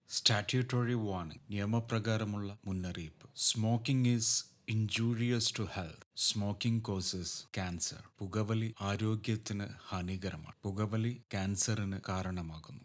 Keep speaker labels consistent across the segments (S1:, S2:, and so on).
S1: Statutory warning. നിയമപ്രകാരമുള്ള മുന്നറിയിപ്പ്. Smoking is injurious to health. Smoking causes cancer. പുകവലി ആരോഗ്യത്തിന് ഹാനികരമാണ്. പുകവലി ക്യാൻസറിന് കാരണമാകുന്നു.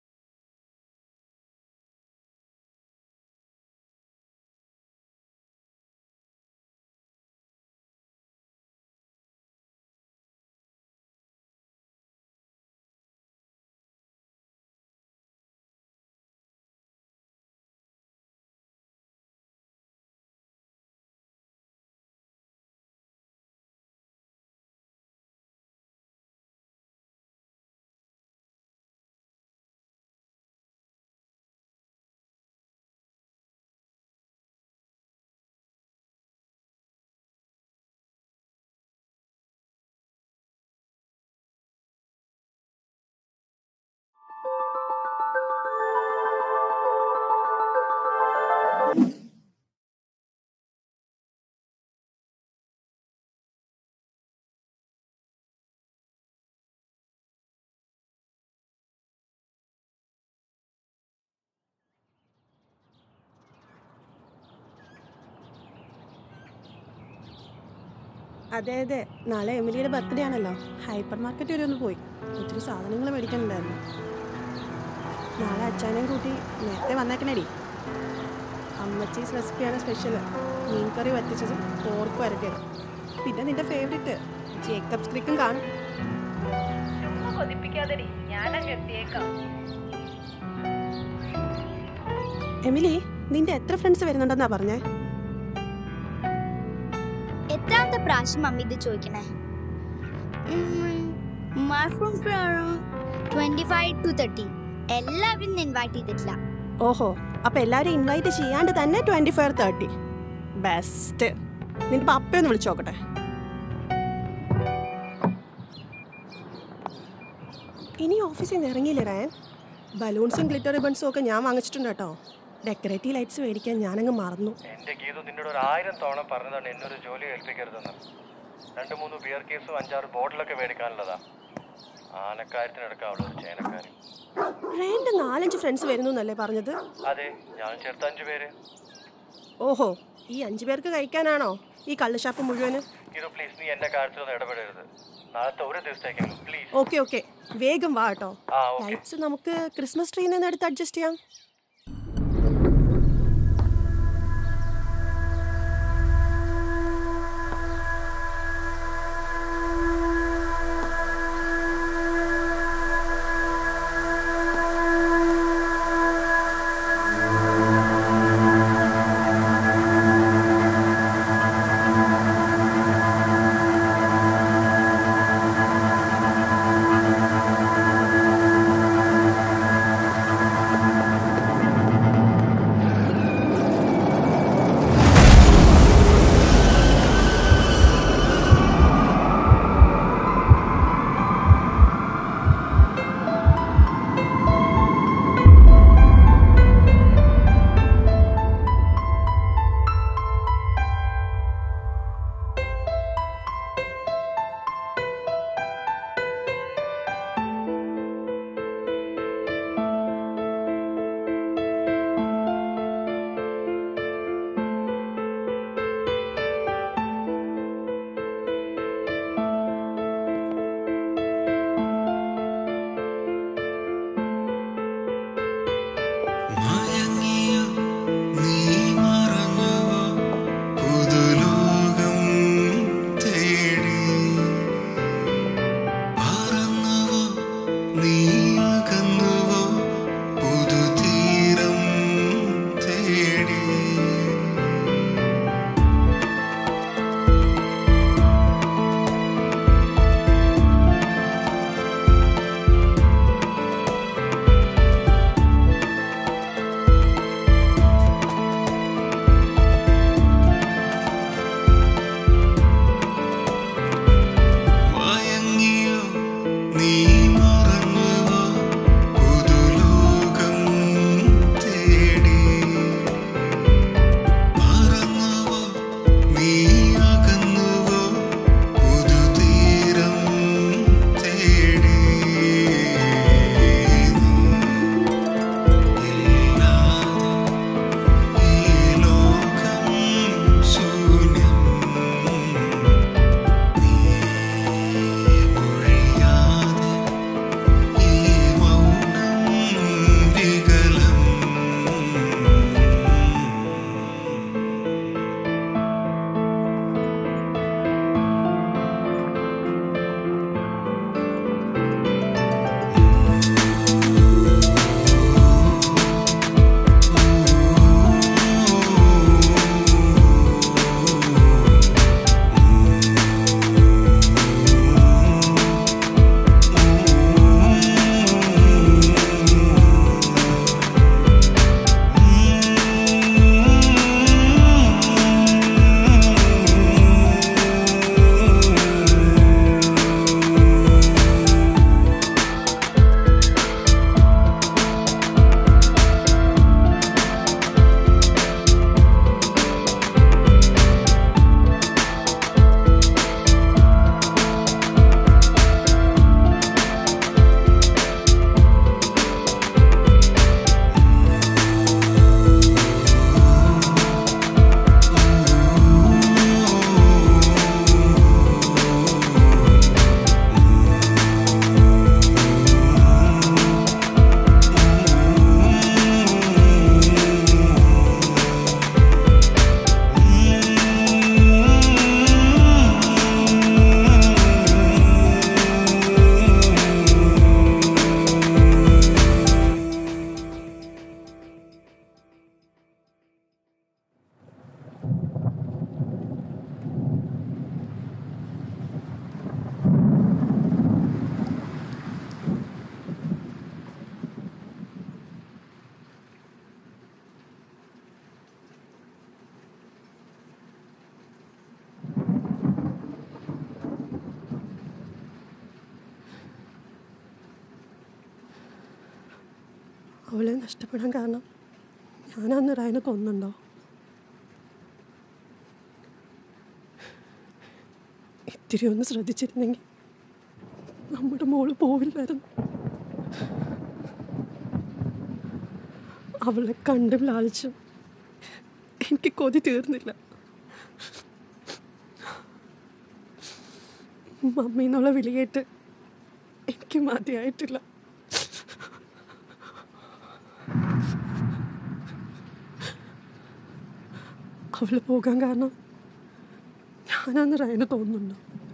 S2: അതെ അതെ, നാളെ എമിലിയുടെ ബർത്ത്ഡേ ആണല്ലോ. ഹൈപ്പർ മാർക്കറ്റ് വരെ ഒന്ന് പോയി ഒത്തിരി സാധനങ്ങൾ മേടിക്കാനുണ്ടായിരുന്നു. നാളെ അച്ഛനെയും കൂട്ടി നേരത്തെ വന്നേക്കണേടി. അമ്മച്ചീസ് റെസിപ്പിയാണ് സ്പെഷ്യൽ. മീൻ കറി വറ്റിച്ചതും പോർക്ക് വരട്ടിയതും. പിന്നെ നിന്റെ ഫേവറേറ്റ് ജേക്കബ്സ് ക്രിക്കും കാണും. എമിലി, നിന്റെ എത്ര ഫ്രണ്ട്സ് വരുന്നുണ്ടെന്നാ പറഞ്ഞേ?
S3: എത്രാമത്തെ പ്രാവശ്യം മമ്മി ഇത് ചോദിക്കണേ? 25 to 30. എല്ലാവരും ഇൻവൈറ്റ് ചെയ്തിട്ടില്ല.
S2: ഓഹോ, അപ്പൊ എല്ലാവരും ഇൻവൈറ്റ് ചെയ്യാണ്ട് തന്നെ 25-30. ബെസ്റ്റ്. നിന്റെ പപ്പയൊന്ന് വിളിച്ചു നോക്കട്ടെ. ഇനി ഓഫീസിൽ നിന്ന് ഇറങ്ങിയില്ലേ റയാൻ? ബലൂൺസും ഗ്ലിറ്റർ റിബൺസും ഒക്കെ ഞാൻ വാങ്ങിച്ചിട്ടുണ്ട് കേട്ടോ. ഡെക്കറേറ്റീവ് ലൈറ്റ്സ് മേടിക്കാൻ ഞാനങ്ങ് മറന്നു.
S4: എന്റെ ഗീതു നിന്നോട് 1000 തവണ പറഞ്ഞതാണ് എന്നൊരു ജോലി ഏൽപ്പിക്കരുതെന്ന്. 2-3 ബിയർ കേസും 5-6 ബോട്ടിലൊക്കെ മേടിക്കാനുള്ളതാ. ആനക്കാര്യത്തിനെടുക്കാം അവളൊരു ചേനക്കാരി.
S2: റേന്റെ 4-5 ഫ്രണ്ട്സ് വരുന്നു എന്നല്ലേ പറഞ്ഞത്?
S4: അതെ, ഞാൻ ചേർത്ത് 5 പേര്.
S2: ഓഹോ, ഈ 5 പേർക്ക് കഴിക്കാനാണോ ഈ കള്ള് ഷാപ്പ് മുഴുവന്?
S4: ഗീതു പ്ലീസ്, നീ എന്റെ കാര്യത്തിലൊന്നും ഇടപെടരുത്. നാളത്തെ ഒരു ദിവസത്തേക്കെങ്കിലും പ്ലീസ്.
S2: ഓക്കെ ഓക്കെ, വേഗം വാ കേട്ടോ. ലൈറ്റ്സ് നമുക്ക് ക്രിസ്മസ് ട്രീയിൽ നിന്ന് എടുത്ത് അഡ്ജസ്റ്റ് ചെയ്യാം.
S5: നീ മറന്നുവോ
S2: അവളെ നഷ്ടപ്പെടാൻ കാരണം ഞാനന്ന് റയനെ കൊന്നുണ്ടോ? ഇത്തിരി ഒന്ന് ശ്രദ്ധിച്ചിരുന്നെങ്കിൽ നമ്മുടെ മോള് പോവില്ലായിരുന്നു. അവളെ കണ്ടും ലാളിച്ചും എനിക്ക് കൊതി തീർന്നില്ല. മമ്മി എന്നുള്ള വിളി കേട്ട് എനിക്ക് മതിയായിട്ടില്ല. അവൾ പോകാൻ കാരണം ഞാനന്ന് റയന് തോന്നുന്നുണ്ടോ?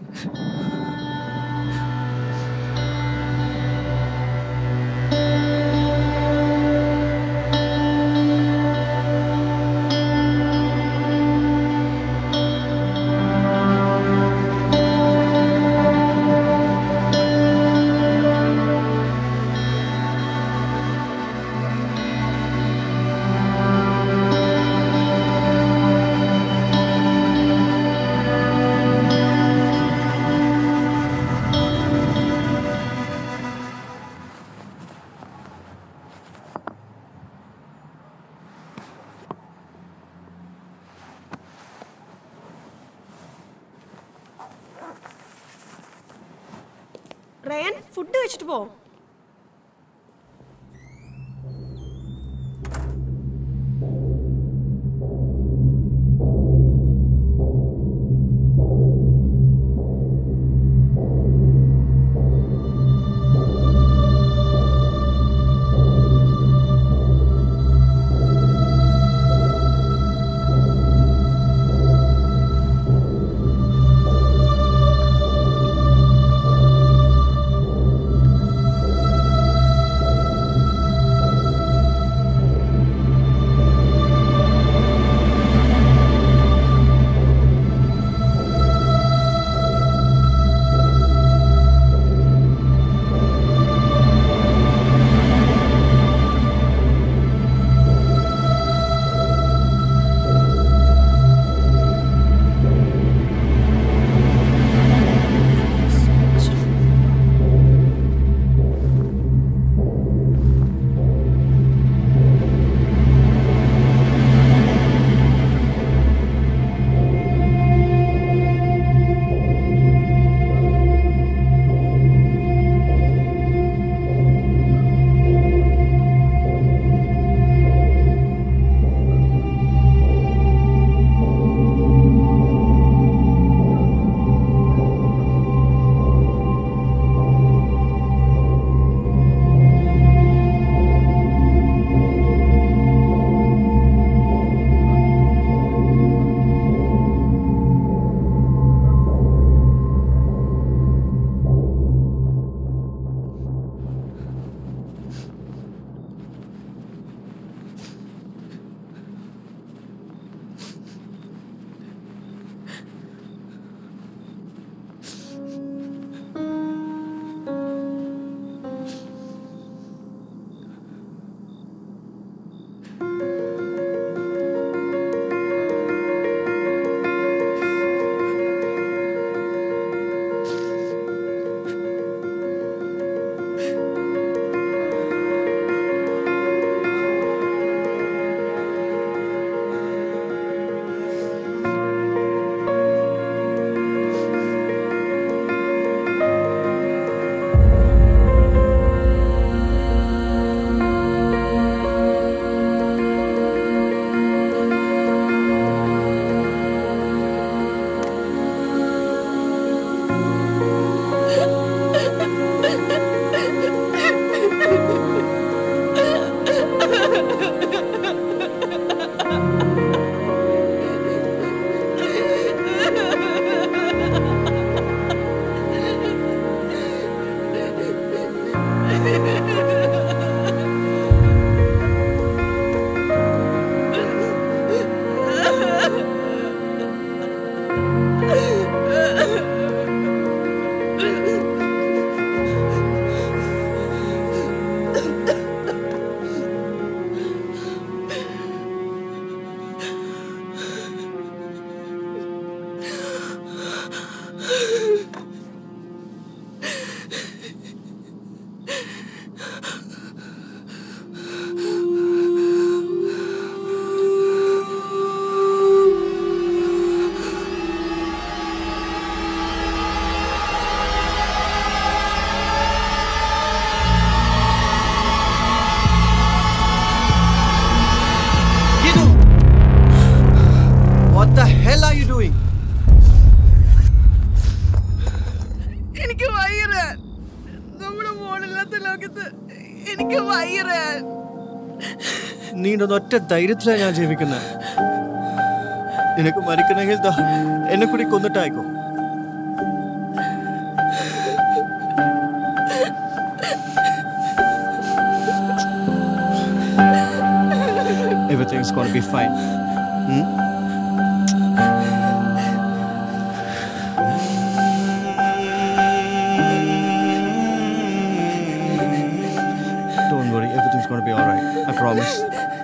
S2: റയൻ ഫുഡ് കഴിച്ചിട്ട് പോ. എനിക്ക് വയ്യ.
S5: നീണ്ട ഒറ്റ ധൈര്യത്തിലാണ് ഞാൻ ജീവിക്കുന്നത്. നിനക്ക് മരിക്കണമെങ്കിൽ എന്നെ കൂടി കൊന്നിട്ടായിക്കോ. Everything's gonna be fine. Don't worry, everything's gonna be alright. I promise.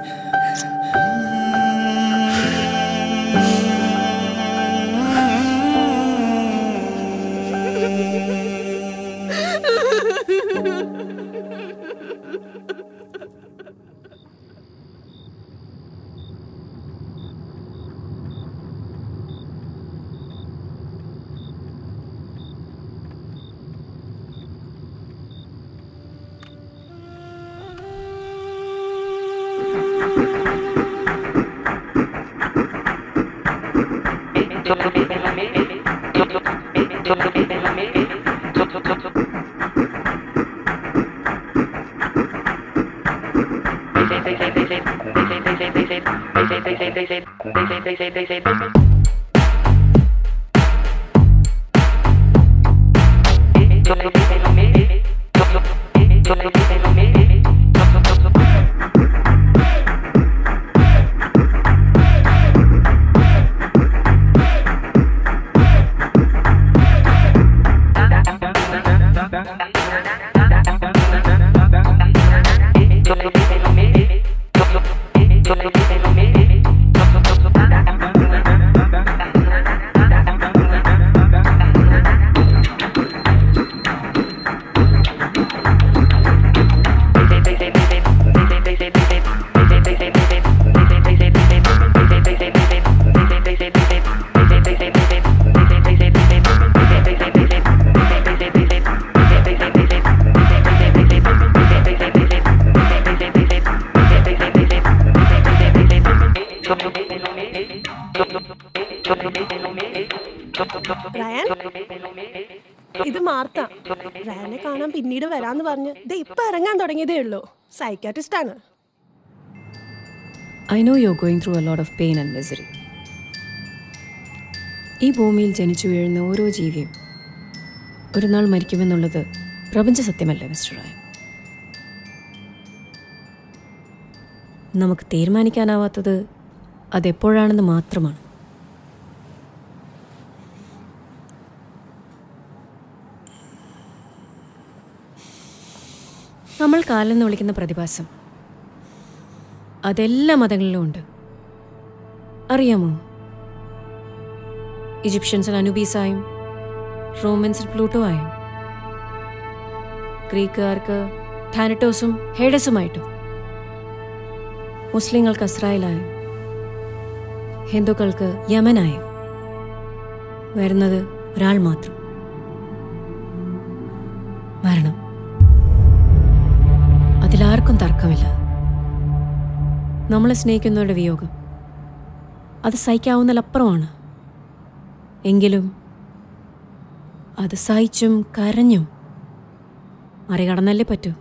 S2: ഇത് മാർത്ത. റയാനെ കാണാൻ പിന്നീട് വരാന്ന് പറഞ്ഞ് ഇപ്പൊ ഇറങ്ങാൻ തുടങ്ങിയതേ ഉള്ളൂ. സൈക്കാട്രിസ്റ്റ് ആണ്.
S6: I know you're going through a lot of pain and misery. ഈ ഭൂമിയിൽ ജനിച്ചു വീഴുന്ന ഓരോ ജീവിയും ഒരു നാൾ മരിക്കുമെന്നുള്ളത് പ്രപഞ്ച സത്യമല്ലേ മിസ്റ്റർ റായൻ? നമുക്ക് തീരുമാനിക്കാനാവാത്തത് അതെപ്പോഴാണെന്ന് മാത്രമാണ്. നമ്മൾ കാലെന്ന് വിളിക്കുന്ന പ്രതിഭാസം അതെല്ലാ മതങ്ങളിലും ഉണ്ട്. അറിയാമോ? ഈജിപ്ഷ്യൻസിൽ അനൂബീസായും റോമൻസിൽ പ്ലൂട്ടോ ആയും ഗ്രീക്കുകാർക്ക് ഥാനറ്റോസും ഹേഡസുമായിട്ടും മുസ്ലിങ്ങൾക്ക് അസ്രായേലായും ഹിന്ദുക്കൾക്ക് യമനായും വരുന്നത് ഒരാൾ മാത്രം, മരണം. അതിലാർക്കും തർക്കമില്ല. നമ്മളെ സ്നേഹിക്കുന്നവരുടെ വിയോഗം അത് സഹിക്കാവുന്നതിലപ്പുറമാണ്. എങ്കിലും അത് സഹിച്ചും കരഞ്ഞും മറികടന്നല്ലേ പറ്റൂ.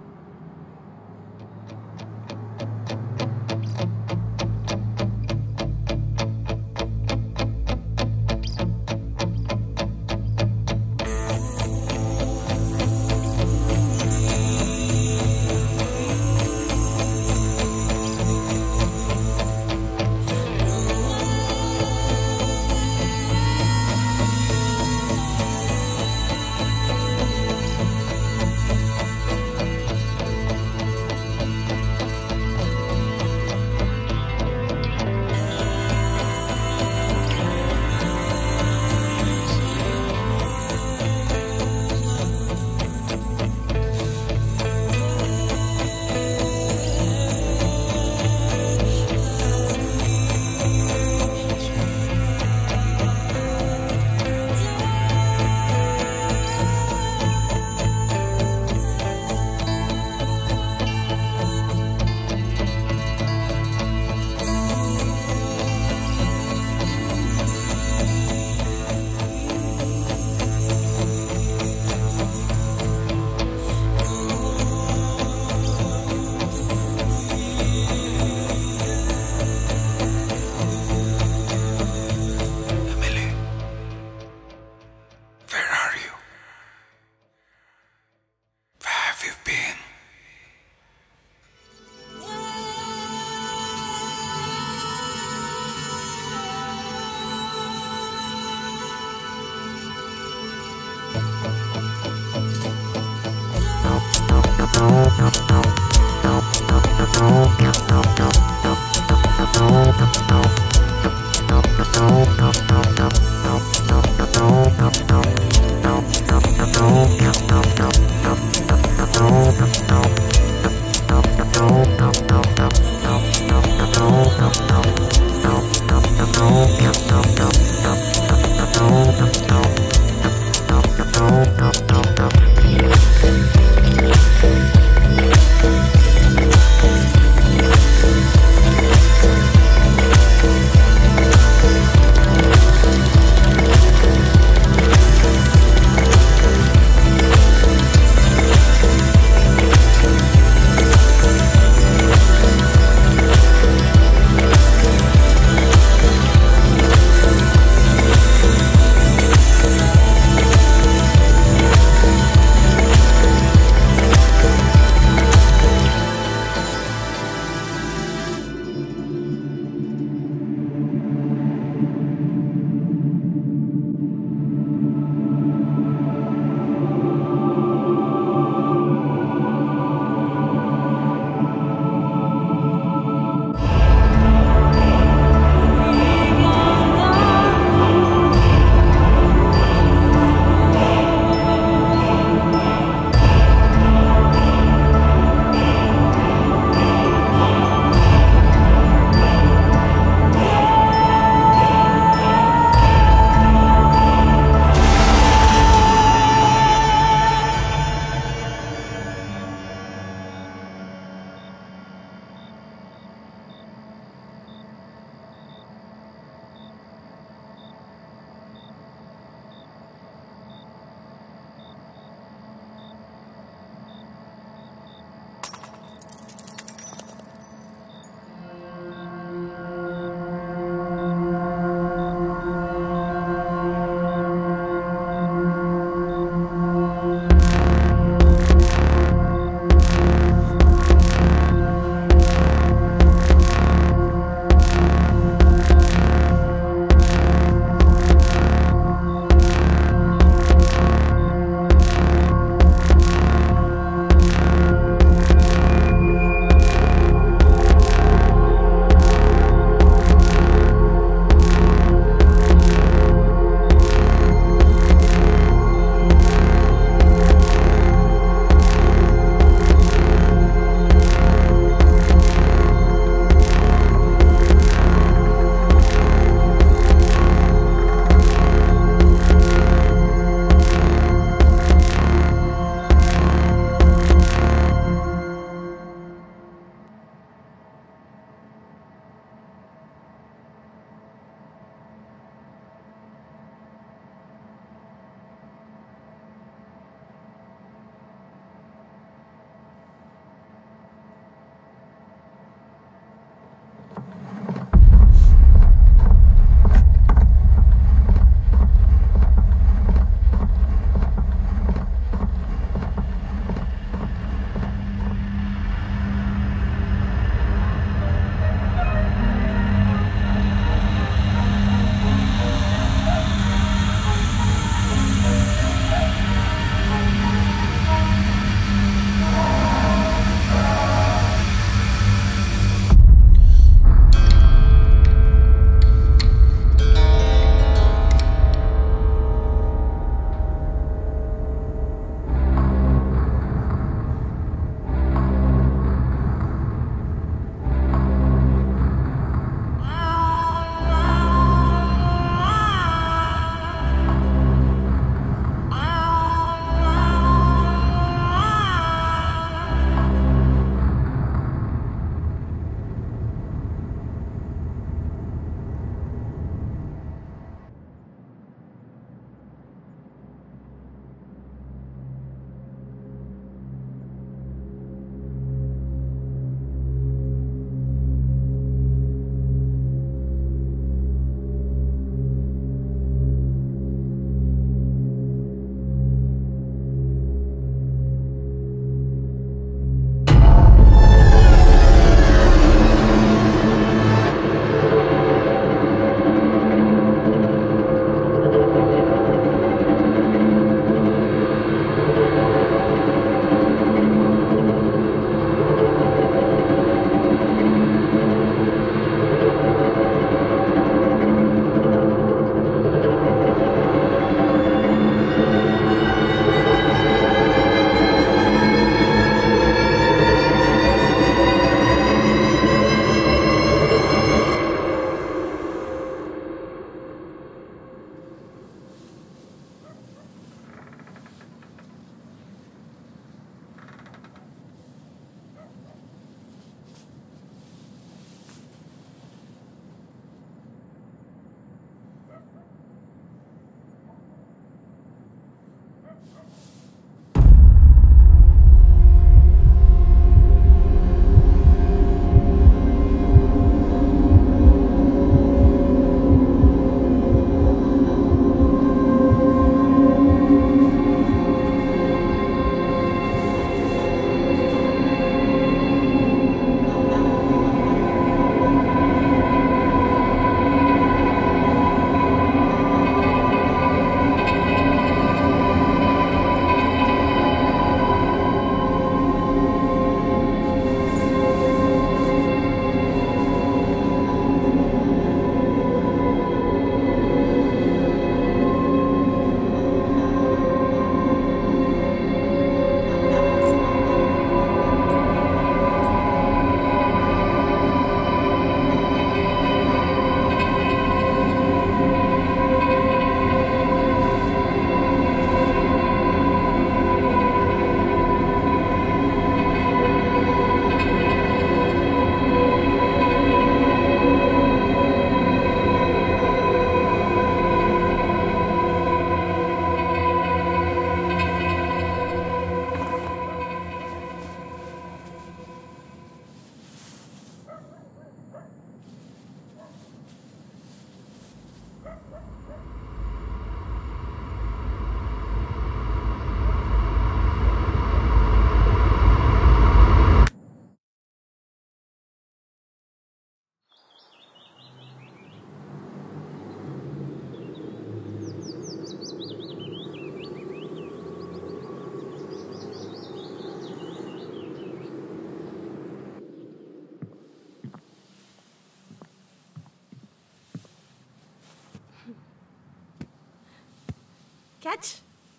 S2: ക്യാച്ച്.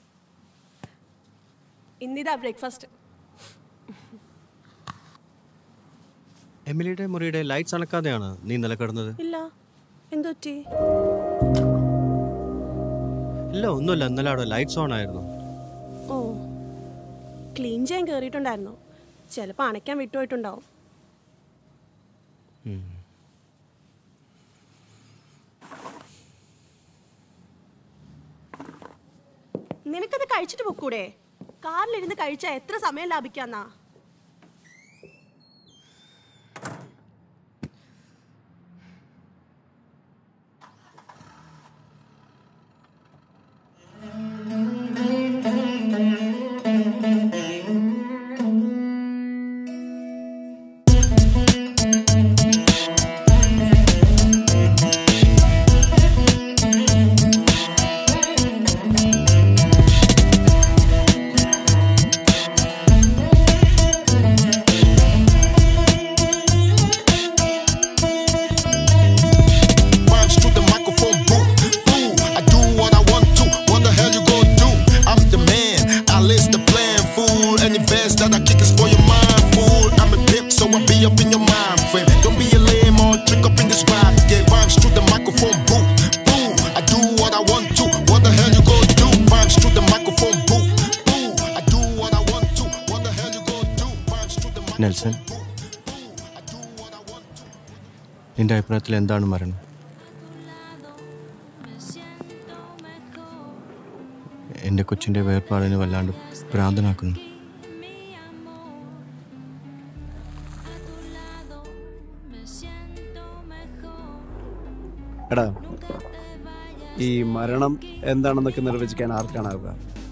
S2: ഇന്നിതാ ബ്രേക്ക്ഫാസ്റ്റ്.
S5: എമിലിയുടെ മുറിയുടെ ലൈറ്റ്സ് അണക്കാതെയാണ് നീ ഇന്നലെ കിടന്നത്?
S2: ഇല്ല, എന്തൊറ്റി?
S5: ഇല്ല, ഒന്നുമില്ല. ഇന്നലെ അവിടെ ലൈറ്റ്സ് ഓൺ ആയിരുന്നു.
S2: ഓ, ക്ലീൻ ചെയ്യാൻ കയറിയിട്ടുണ്ടായിരുന്നു. ചിലപ്പോൾ അണയ്ക്കാൻ വിട്ടുപോയിട്ടുണ്ടാവും. നിനക്കത് കഴിച്ചിട്ട് പൊക്കൂടെ? കാറിലിരുന്ന് കഴിച്ചാൽ എത്ര സമയം ലാഭിക്കാന്നാ?
S5: നെൽസൺ, നിന്റെ അഭിപ്രായത്തിൽ എന്താണ് മരണം? എൻ്റെ കൊച്ചിൻ്റെ വേർപാടിന് വല്ലാണ്ട് ഭ്രാന്തനാക്കുന്നു.
S7: എടാ, ഈ മരണം എന്താണെന്നൊക്കെ നിർവചിക്കാൻ ആർക്കാണാവുക?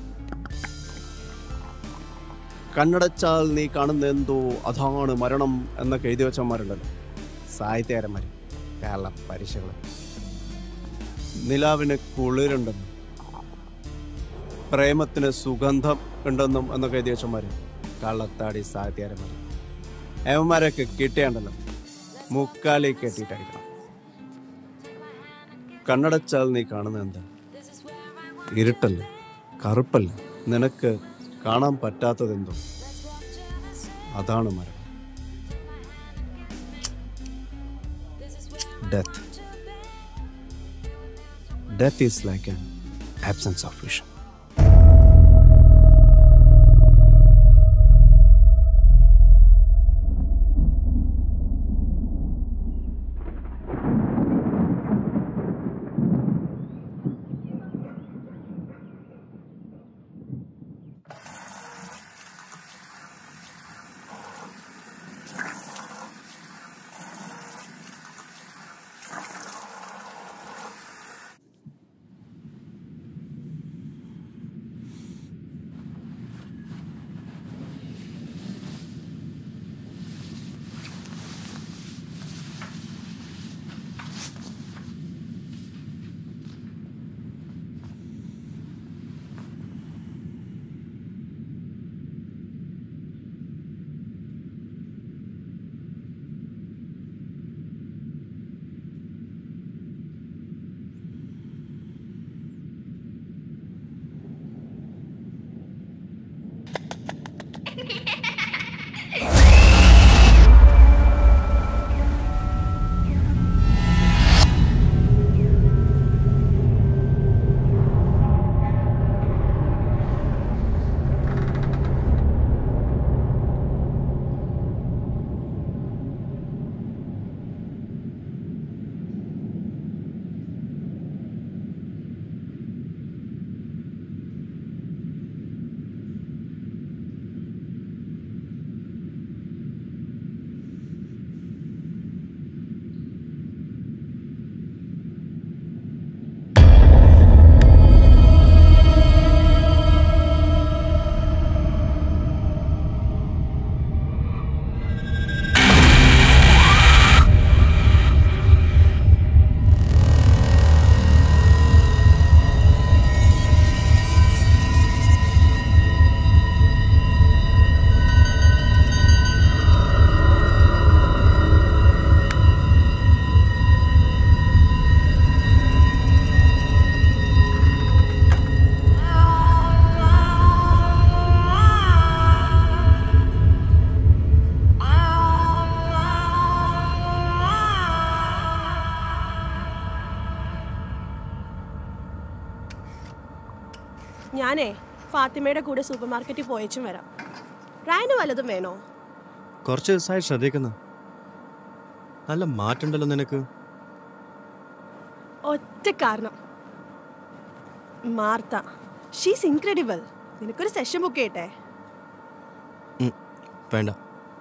S7: കണ്ണടച്ചാൽ നീ കാണുന്ന എന്തോ അതാണ് മരണം എന്നൊക്കെ എഴുതി വെച്ചവന്മാരുണ്ടല്ലോ, സാഹിത്യകാരന്മാർ, കേരള പരീക്ഷകൾ. നിലാവിന് കുളിരുണ്ടെന്നും പ്രേമത്തിന് സുഗന്ധം ഉണ്ടെന്നും എന്നൊക്കെ എഴുതി വെച്ചവന്മാർ, കള്ളത്താടി സാഹിത്യകാരന്മാർ. ഏവന്മാരൊക്കെ കിട്ടിയാണ്ടല്ലോ മുക്കാലി കെട്ടിയിട്ടടിക്കണം. കണ്ണടച്ചാൽ നീ കാണുന്ന എന്താ? ഇരുട്ടല്ല, കറുപ്പല്ല, നിനക്ക് കാണാൻ പറ്റാത്തതെന്തോ അതാണ് മരണം. Death. Death is like an absence of vision.
S2: ഞാനേ ഫാത്തിമയുടെ കൂടെ സൂപ്പർ മാർക്കറ്റിൽ പോയച്ചും വരാം. റയാന് വല്ലതും വേണോ?
S5: കുറച്ച് ദിവസമായി ശ്രദ്ധിക്കുന്നു. നല്ല മാറ്റുണ്ടല്ലോ നിനക്ക്.
S2: ഒറ്റ കാരണം, മാർത്ത. She's incredible. നിനക്കൊരു സെഷൻ ബുക്ക് ചെയ്യട്ടെ?
S5: വേണ്ട.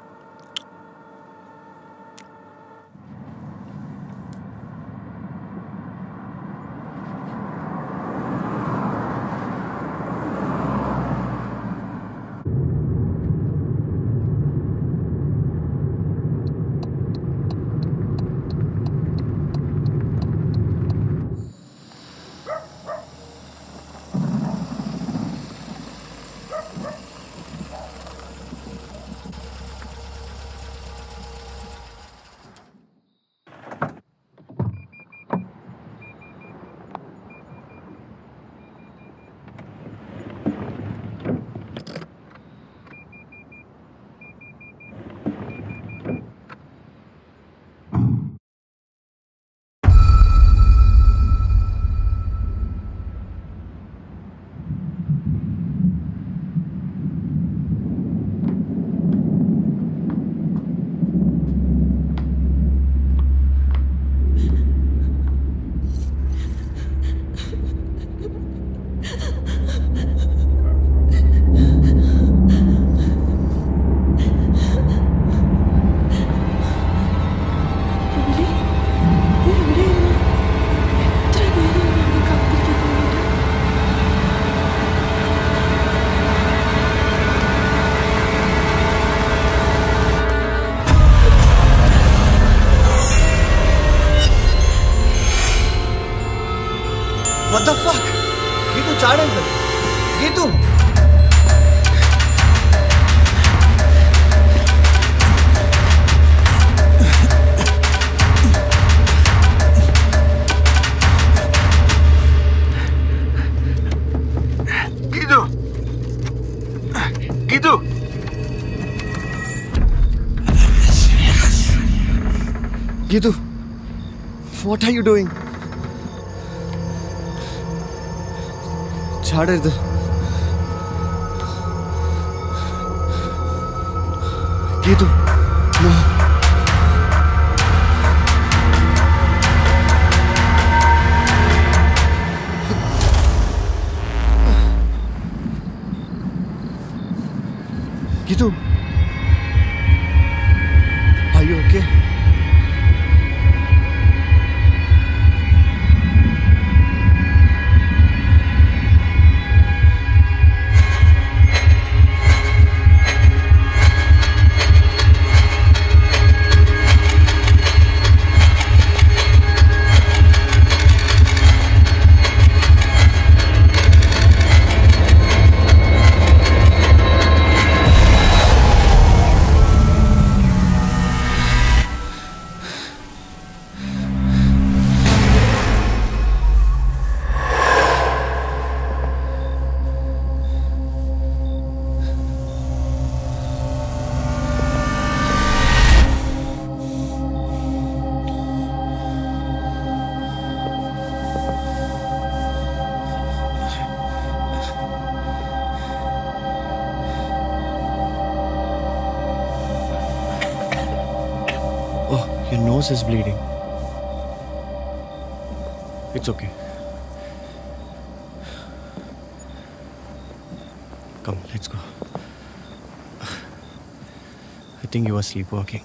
S8: What the fuck? Gitu ചാടരുത്. Gitu. Gitu. Gitu.
S5: Gitu. What are you doing? ചാടരുത്. Gitu, no. Gitu, are you okay? Your nose is bleeding. It's okay. Come, let's go. I think you are sleepwalking.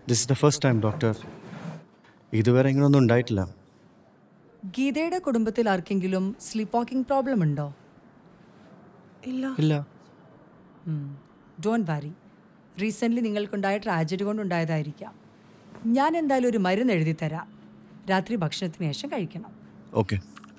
S5: This is the first time, doctor. ഇതുവരെ ഇങ്ങനൊന്നും ഉണ്ടായിട്ടില്ല.
S9: ഗീതയുടെ കുടുംബത്തിൽ ആർക്കെങ്കിലും sleep walking problem ഉണ്ടോ?
S5: ഇല്ല.
S9: Don't worry. Recently നിങ്ങൾക്കുണ്ടായ ട്രാജഡി കൊണ്ടുണ്ടായതായിരിക്കാം. ഞാൻ എന്തായാലും ഒരു മരുന്ന് എഴുതി തരാം. രാത്രി ഭക്ഷണത്തിന് ശേഷം കഴിക്കണം.
S5: Okay.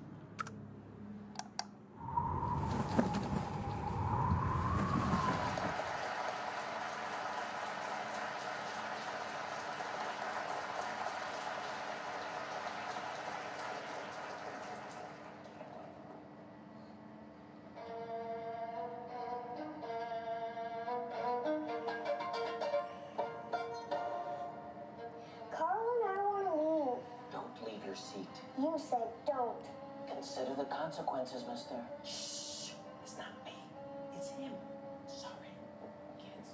S10: You said don't. Consider the consequences, mister. Shh. It's not me. It's him. Sorry. Kids.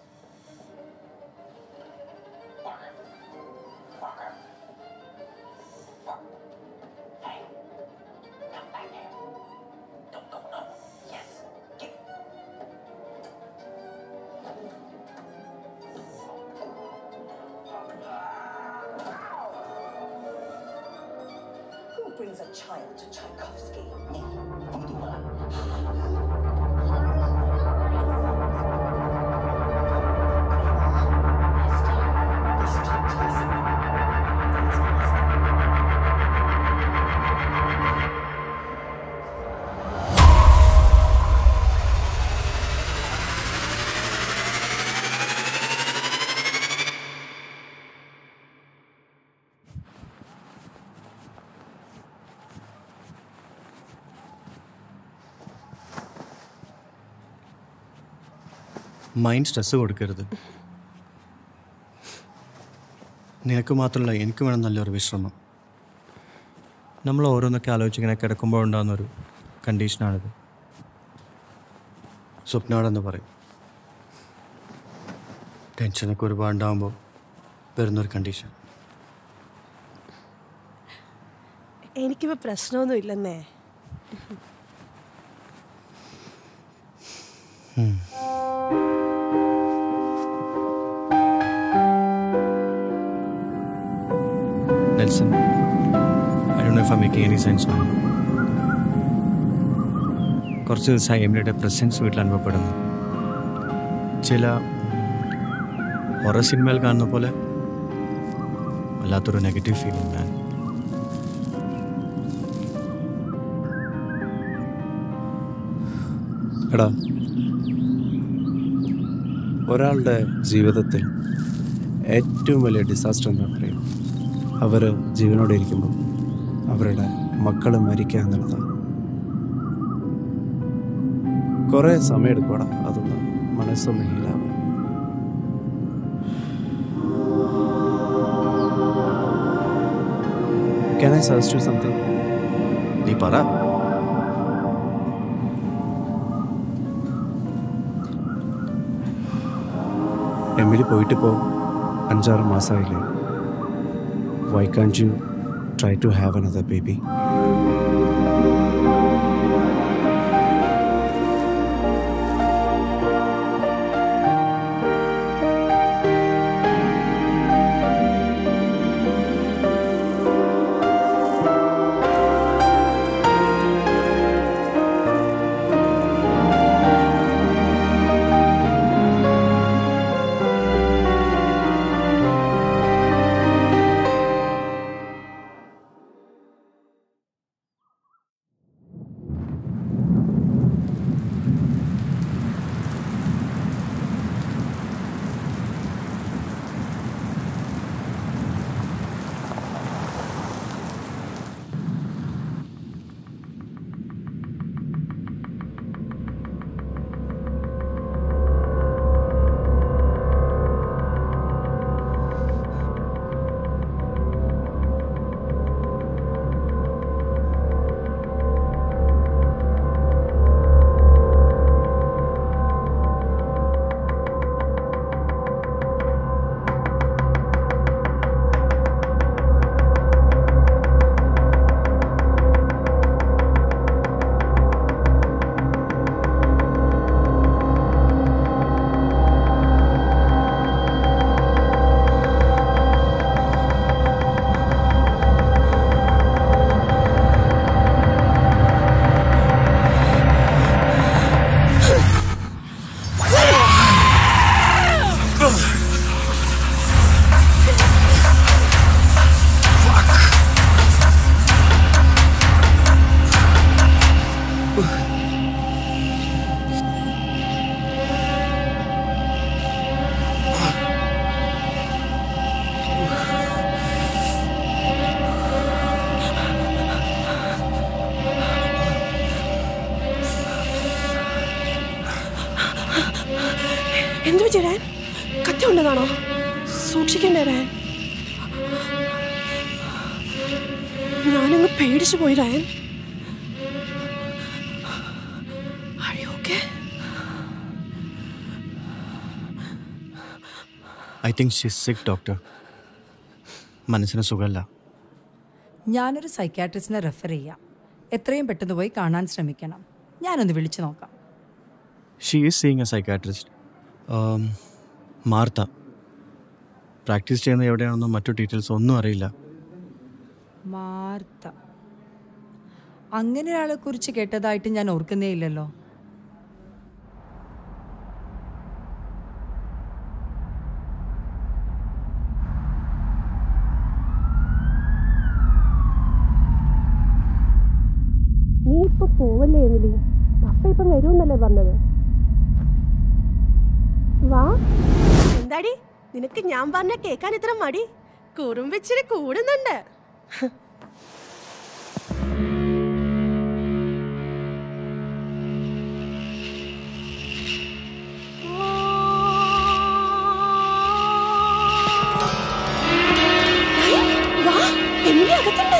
S10: Walker. Walker. Walker. Hey. Come back here. Don't go, no. Yes. Get.
S11: Who brings a child to Tchaikovsky?
S10: Me. Voodoo.
S5: Mind stress കൊടുക്കരുത്. നിനക്ക് മാത്രമല്ല എനിക്ക് വേണം നല്ലൊരു വിശ്രമം. നമ്മൾ ഓരോന്നൊക്കെ ആലോചിച്ചിങ്ങനെ കിടക്കുമ്പോഴുണ്ടാകുന്നൊരു കണ്ടീഷനാണിത്. സ്വപ്നാടെന്ന് പറയും. ടെൻഷനൊക്കെ ഒരുപാടുണ്ടാകുമ്പോൾ വരുന്നൊരു കണ്ടീഷൻ.
S2: എനിക്കിപ്പോൾ പ്രശ്നമൊന്നും ഇല്ലെന്നേ.
S5: Nelson, I don't know if I'm making any sense now. കുറച്ച് ദിവസമായി എമിലിയുടെ പ്രസൻസ് വീട്ടിൽ അനുഭവപ്പെടുന്നു. ചില ഹൊറർ സിനിമയിൽ കാണുന്ന പോലെ വല്ലാത്തൊരു നെഗറ്റീവ് ഫീലിംഗ് മാൻ.
S7: എടാ, ഒരാളുടെ ജീവിതത്തിൽ ഏറ്റവും വലിയ ഡിസാസ്റ്റർ എന്താ പറയുക? അവർ ജീവനോടെ ഇരിക്കുമ്പോൾ അവരുടെ മക്കൾ മരിക്കുക എന്നുള്ളതാണ്. കുറേ സമയമെടുക്കൂടാ അതൊന്ന് മനസ്സൊന്ന് ഹീലാവാൻ. Can I suggest you something?
S5: നീ പറ.
S7: എമിലി പോയിട്ടിപ്പോൾ 5-6 മാസമായില്ലേ? Why can't you try to have another baby?
S2: എന്തോ ചേരാൻ കത്തി ഉണ്ടതാണോ? സൂക്ഷിക്കണ്ടേ രാൻ? ഞാനങ്ങ് പേടിച്ചു പോയി രാൻ.
S5: I think she's sick, doctor. മനസ്സിന് സുഖമല്ല.
S9: ഞാനൊരു സൈക്യാട്രിസ്റ്റിനെ റെഫർ ചെയ്യാം. എത്രയും പെട്ടെന്ന് പോയി കാണാൻ ശ്രമിക്കണം. ഞാനൊന്ന് വിളിച്ചു നോക്കാം.
S5: She is seeing a psychiatrist. Martha. Practice ചെയ്യുന്നത് എവിടെയാണെന്നോ മറ്റു ഡീറ്റെയിൽസ് ഒന്നും അറിയില്ല.
S9: മാർത്ത. അങ്ങനെ ഒരാളെ കുറിച്ച് കേട്ടതായിട്ട് ഞാൻ ഓർക്കുന്നേ ഇല്ലല്ലോ.
S2: നീ ഇപ്പൊ പോവല്ലേ എമിലി? പപ്പ ഇപ്പം വരുമെന്നല്ലേ പറഞ്ഞത്? വാ. എന്താടി നിനക്ക് ഞാൻ പറഞ്ഞ കേൾക്കാൻ ഇത്ര മടി? കുറുമ്പിച്ചിരി കൂടുന്നുണ്ട്. വാ, എമിലി അകത്തുണ്ട്.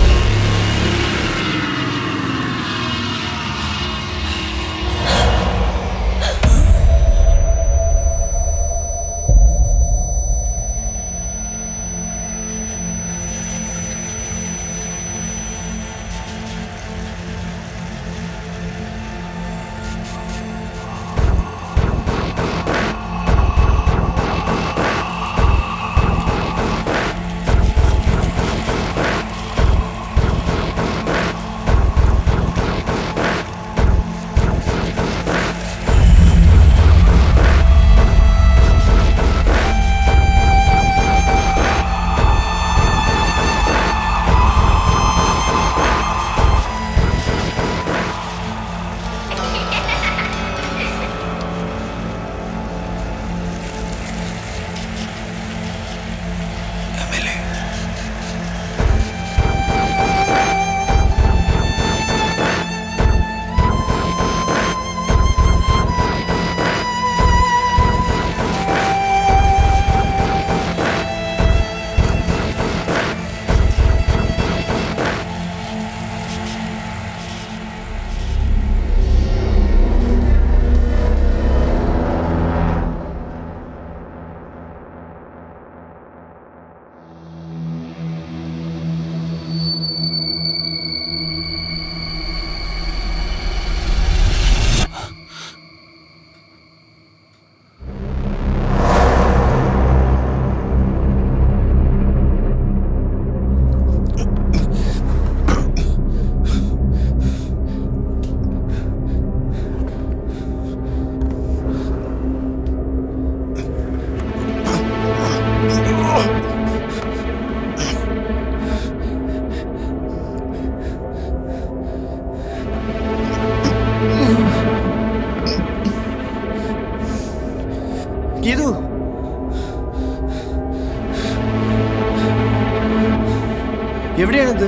S8: എവിടെയാണിത്?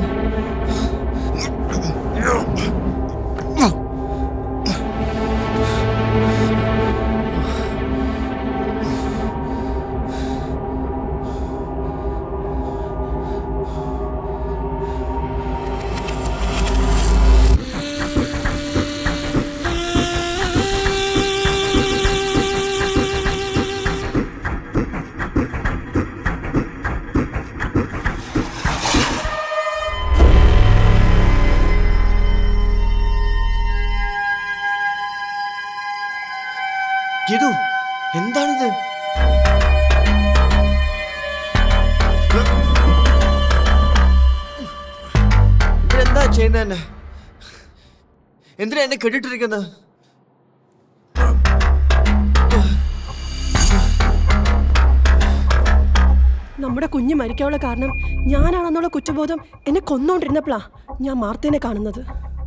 S8: എന്താണിത്? ഇവരെന്താ ചെയ്യുന്നത് തന്നെ? എന്തിനാ എന്നെ കെട്ടിട്ടിരിക്കുന്നത്?
S2: നമ്മുടെ കുഞ്ഞ് മരിക്കാനുള്ള കാരണം ഞാനാണെന്നുള്ള കുറ്റബോധം എന്നെ കൊന്നുകൊണ്ടിരുന്നപ്പോഴാ ഞാൻ മാർത്തേനെ കാണുന്നത്.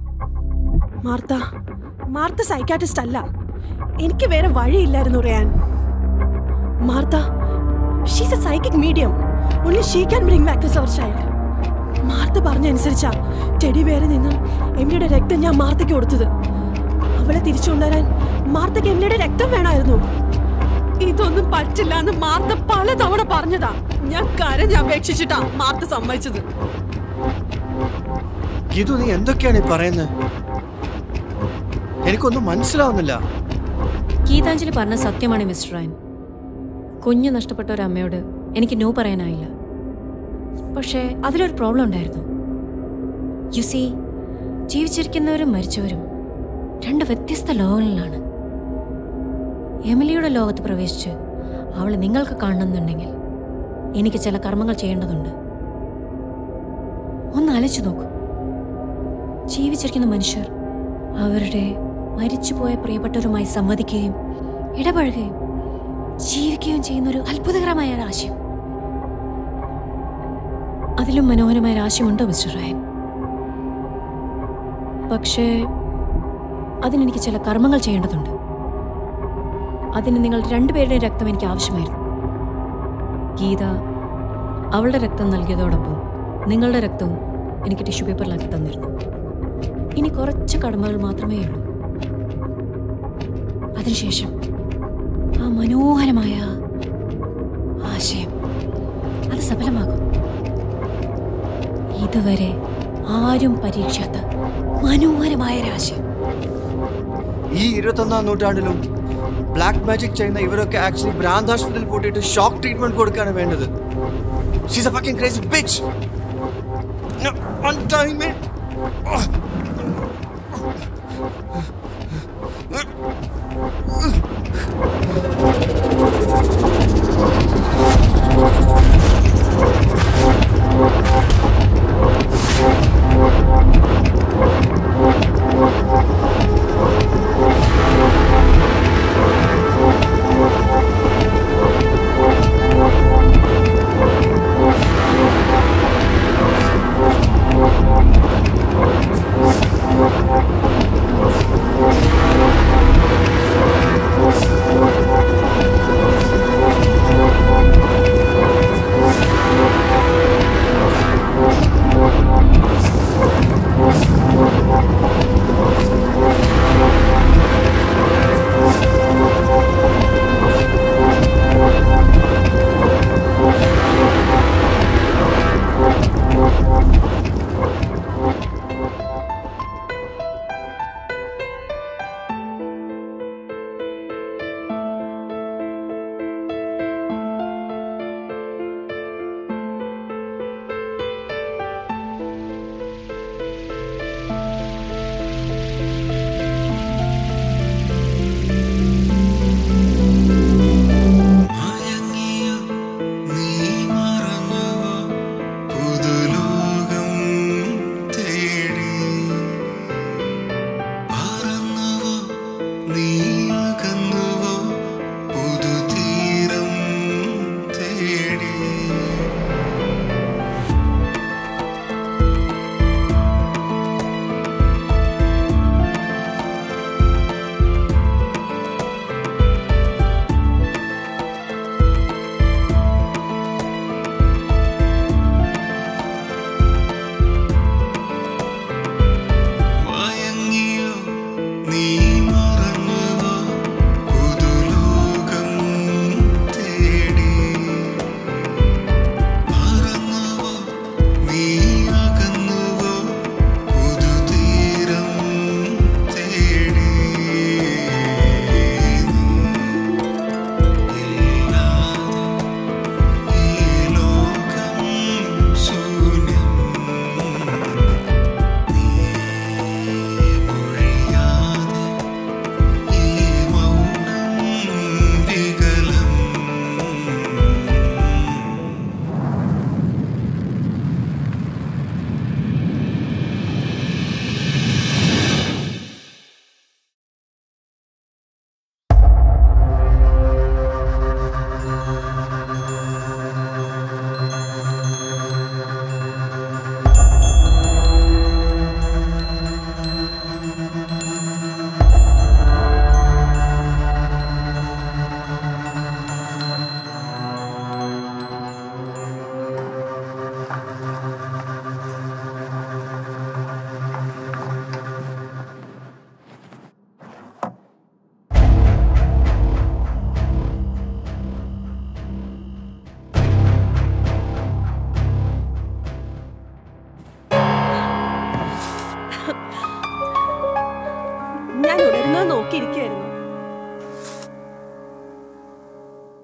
S2: മാർത്ത സൈക്കാട്രിസ്റ്റ് അല്ല. എനിക്ക് വേറെ വഴിയില്ലായിരുന്നു Ryan. Martha, she's a psychic medium. only she can bring back this our child. Martha പറഞ്ഞ അനുസരിച്ചാ ടെഡി ബെയറിൽ നിന്നും എമിലിയുടെ രക്തം ഞാൻ മാർത്തയ്ക്ക് കൊടുത്തത്. അവളെ തിരിച്ചു കൊണ്ടുവരാൻ മാർത്തയ്ക്ക് എമിലിയുടെ രക്തം വേണമായിരുന്നു. ഇതൊന്നും പറ്റില്ല എന്ന് മാർത്ത പലതവണ പറഞ്ഞതാ. ഞാൻ കരഞ്ഞ് അപേക്ഷിച്ചിട്ടാ മാർത്ത സമ്മതിച്ചത്.
S8: ഗീതു, നീ എന്തൊക്കെയാണ് ഈ പറയുന്നത്? എനിക്കൊന്നും മനസ്സിലാവുന്നില്ല.
S6: ഗീതാഞ്ജലി പറഞ്ഞ സത്യമാണ് മിസ്റ്റർ റയൻ. കുഞ്ഞു നഷ്ടപ്പെട്ട ഒരു അമ്മയോട് എനിക്ക് നോ പറയാനായില്ല. പക്ഷേ അതിലൊരു പ്രോബ്ലം ഉണ്ടായിരുന്നു. യുസി, ജീവിച്ചിരിക്കുന്നവരും മരിച്ചവരും രണ്ട് വ്യത്യസ്ത ലോകങ്ങളിലാണ്. എമിലിയുടെ ലോകത്ത് പ്രവേശിച്ച് അവളെ നിങ്ങൾക്ക് കാണണമെന്നുണ്ടെങ്കിൽ എനിക്ക് ചില കർമ്മങ്ങൾ ചെയ്യേണ്ടതുണ്ട്. ഒന്ന് ആലോചിച്ച് നോക്കൂ. ജീവിച്ചിരിക്കുന്ന മനുഷ്യർ അവരുടെ മരിച്ചുപോയ പ്രിയപ്പെട്ടവരുമായി സംവദിക്കുകയും ഇടപഴകുകയും ജീവിക്കുകയും ചെയ്യുന്ന ഒരു അത്ഭുതകരമായ ഒരാശയം. അതിലും മനോഹരമായ ഒരാശയമുണ്ടോ മിസ്റ്റർ റയൻ? പക്ഷേ അതിനെനിക്ക് ചില കർമ്മങ്ങൾ ചെയ്യേണ്ടതുണ്ട്. അതിന് നിങ്ങൾ രണ്ടുപേരുടെയും രക്തം എനിക്ക് ആവശ്യമായിരുന്നു. ഗീത അവളുടെ രക്തം നൽകിയതോടൊപ്പം നിങ്ങളുടെ രക്തവും എനിക്ക് ടിഷ്യൂ പേപ്പറിലാക്കി തന്നിരുന്നു. ഇനി കുറച്ച് കടമകൾ മാത്രമേ ഉള്ളൂ. അതിനുശേഷം ആ മനോഹരമായ ആശയം അത് സഫലമാകും. ഇതുവരെ ആരും പരീക്ഷാത്ത മനോഹരമായ ഒരാശയം.
S8: ഈ 21ാം നൂറ്റാണ്ടിലും ബ്ലാക്ക് മാജിക് ചെയ്യുന്ന ഇവരൊക്കെ ആക്ച്വലി ഭ്രാന്താശുപത്രിയിൽ പോയിട്ട് ഷോക്ക് ട്രീറ്റ്മെന്റ് കൊടുക്കാണ് വേണ്ടത്. She's a fucking crazy bitch. No, untie me.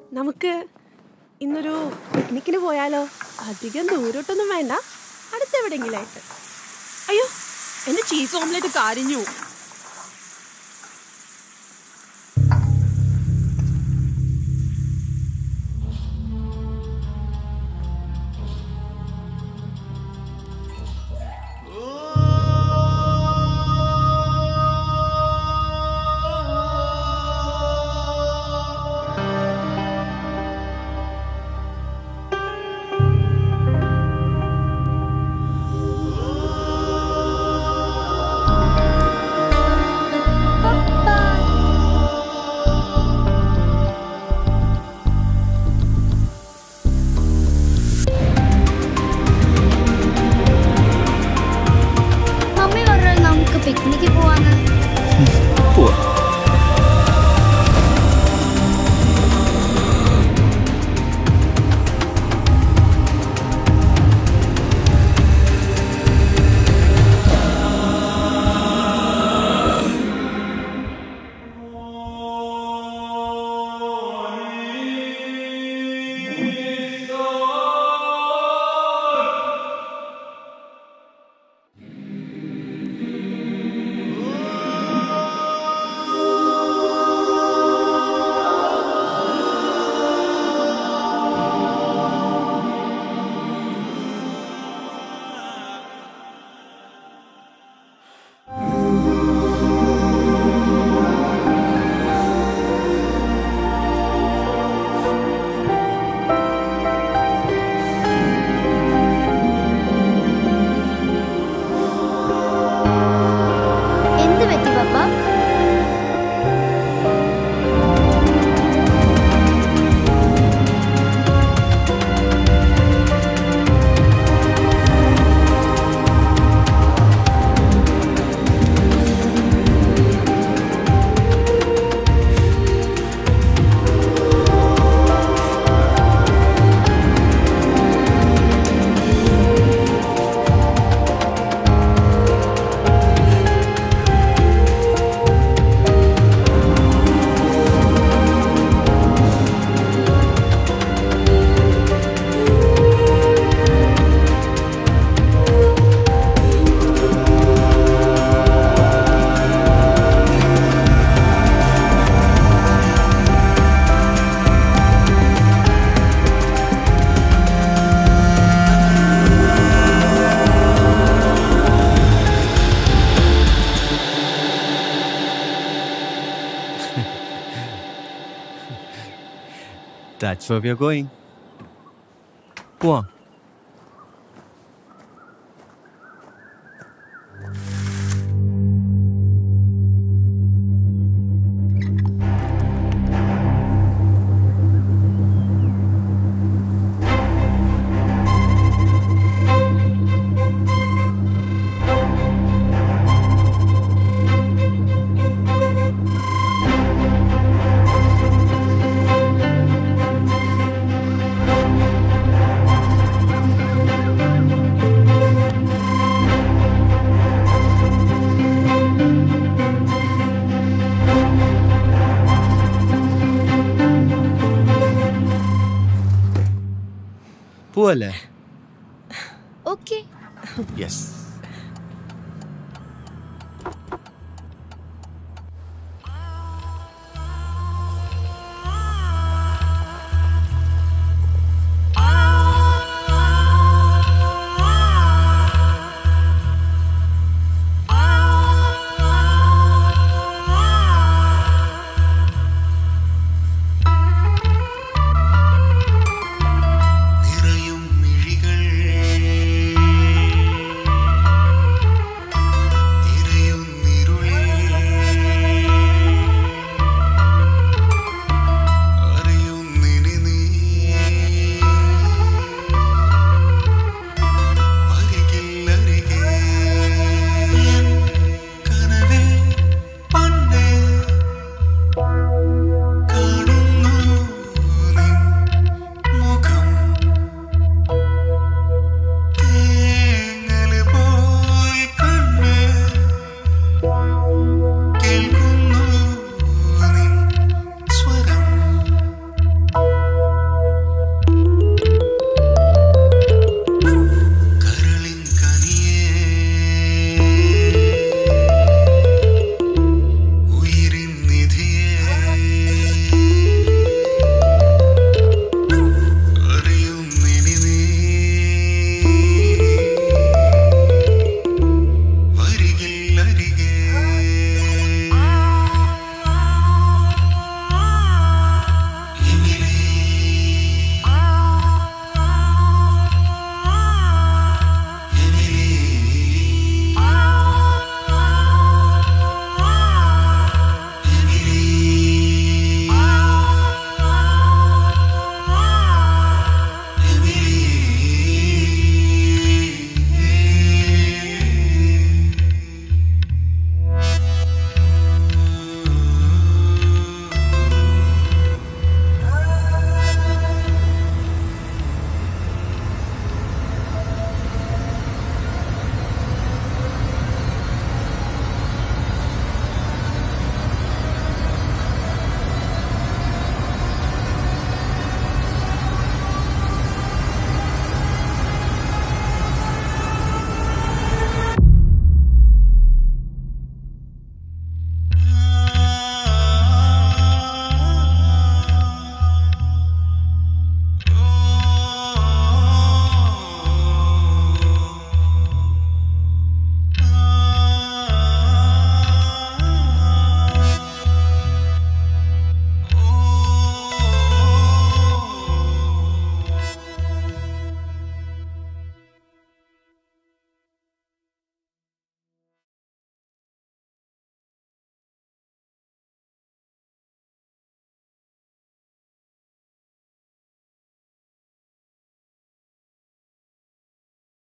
S2: നമുക്ക് ഇന്നൊരു പിക്നിക്കിന് പോയാലോ? അധികം ദൂരോട്ടൊന്നും വേണ്ട, അടുത്തെവിടെയെങ്കിലും ആയിട്ട്. അയ്യോ, എൻ്റെ ചീസ് ഓംലെറ്റ് കരിഞ്ഞു.
S3: പിക്നിക്ക് പോവാന്ന്.
S5: That's where we are going. Go on.
S8: പോവല്ലേ?
S3: ഓക്കേ.
S8: യെസ്.